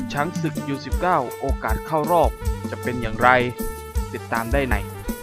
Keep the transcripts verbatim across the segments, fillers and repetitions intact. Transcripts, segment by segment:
ช้างศึก ยู สิบเก้า โอกาสเข้ารอบจะเป็นอย่างไรติดตามได้ใน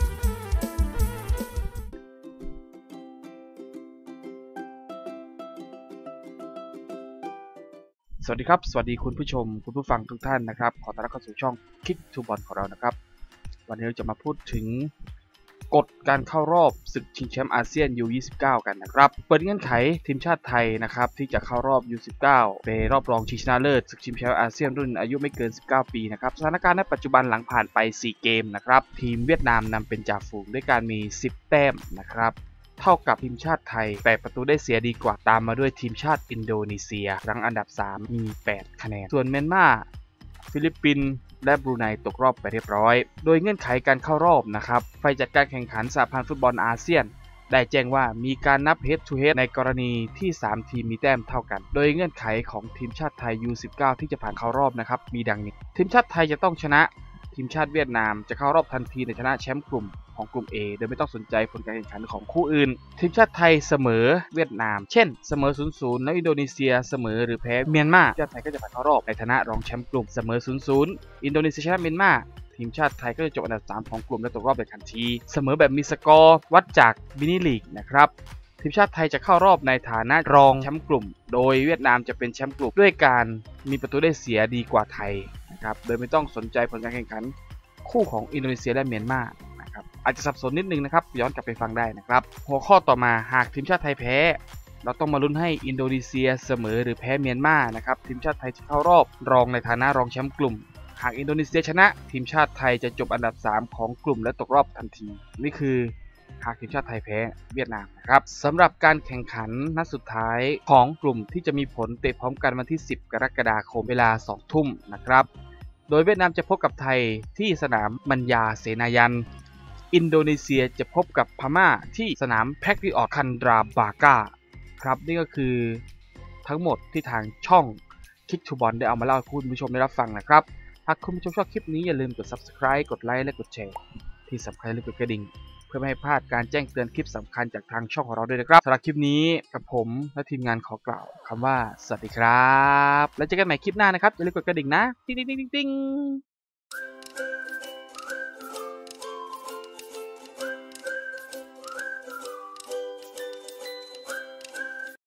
สวัสดีครับสวัสดีคุณผู้ชมคุณผู้ฟังทุกท่านนะครับขอต้อนรับเข้าสู่ช่อง Kick to Ball ของเรานะครับวันนี้เราจะมาพูดถึงกฎการเข้ารอบศึกชิงแชมป์อาเซียน ยู ยี่สิบเก้า กันนะครับเปิดเงื่อนไขทีมชาติไทยนะครับที่จะเข้ารอบ ยู สิบเก้า ในรอบรองชิงชนะเลิศศึกชิงแชมป์อาเซียนรุ่นอายุไม่เกินสิบเก้าปีนะครับสถานการณ์ในปัจจุบันหลังผ่านไปสี่เกมนะครับทีมเวียดนามนำเป็นจ่าฝูงด้วยการมีสิบแต้มนะครับเท่ากับทีมชาติไทยแต่ประตูได้เสียดีกว่าตามมาด้วยทีมชาติอินโดนีเซียรั้งอันดับสามมีแปดคะแนนส่วนเมียนมาฟิลิปปินส์และบรูไนตกรอบไปเรียบร้อยโดยเงื่อนไขการเข้ารอบนะครับฝ่ายจัดการแข่งขันสหพันธ์ฟุตบอลอาเซียนได้แจ้งว่ามีการนับ head to head ในกรณีที่สามทีมมีแต้มเท่ากันโดยเงื่อนไขของทีมชาติไทย ยู สิบเก้า ที่จะผ่านเข้ารอบนะครับมีดังนี้ทีมชาติไทยจะต้องชนะทีมชาติเวียดนามจะเข้ารอบทันทีในชนะแชมป์กลุ่มของกลุ่ม A โดยไม่ต้องสนใจผลการแข่งขันของคู่อื่นทีมชาติไทยเสมอเวียดนามเช่นเสมอ ศูนย์ศูนย์ แล้วอินโดนีเซียเสมอหรือแพ้เมียนมาทีมชาติไทยก็จะผ่านเข้ารอบในฐานะรองแชมป์กลุ่มเสมอ ศูนย์ศูนย์ อินโดนีเซียชนะเมียนมาทีมชาติไทยก็จะจบอันดับสามของกลุ่มและตกรอบในทันทีเสมอแบบมีสกอร์วัดจากมินิลีกนะครับทีมชาติไทยจะเข้ารอบในฐานะรองแชมป์กลุ่มโดยเวียดนามจะเป็นแชมป์กลุ่มด้วยการมีประตูได้เสียดีกว่าไทยนะครับโดยไม่ต้องสนใจผลการแข่งขันคู่ของอินโดนีเซียและเมียนมานะครับอาจจะสับสนนิดนึงนะครับย้อนกลับไปฟังได้นะครับหัวข้อต่อมาหากทีมชาติไทยแพ้เราต้องมาลุ้นให้อินโดนีเซียเสมอหรือแพ้เมียนมานะครับทีมชาติไทยจะเข้ารอบรองในฐานะรองแชมป์กลุ่มหากอินโดนีเซียชนะทีมชาติไทยจะจบอันดับสามของกลุ่มและตกรอบทันทีนี่คือหากทีมชาติไทยแพ้เวียดนามนะครับสำหรับการแข่งขันนัดสุดท้ายของกลุ่มที่จะมีผลเตะพร้อมกันวันที่สิบกรกฎาคมเวลาสองทุ่มนะครับโดยเวียดนามจะพบกับไทยที่สนามมัญญาเสนายันอินโดนีเซียจะพบกับพม่าที่สนามแพคริออตคันดราบากาครับนี่ก็คือทั้งหมดที่ทางช่อง Kick to Ball ได้เอามาเล่าให้คุณผู้ชมได้รับฟังนะครับหากคุณผู้ชมชอบคลิปนี้อย่าลืมกด ซับสไครบ์ กดไลค์และกดแชร์ที่สำคัญอย่าลืมกดกระดิ่งเพื่อไม่ให้พลาดการแจ้งเตือนคลิปสำคัญจากทางช่องของเราด้วยนะครับสำหรับคลิปนี้กับผมและทีมงานขอกล่าวคำว่าสวัสดีครับแล้วเจอกันใหม่คลิปหน้านะครับอย่าลืมกดกระดิ่งนะติ๊งติ๊งติ๊งติ๊ง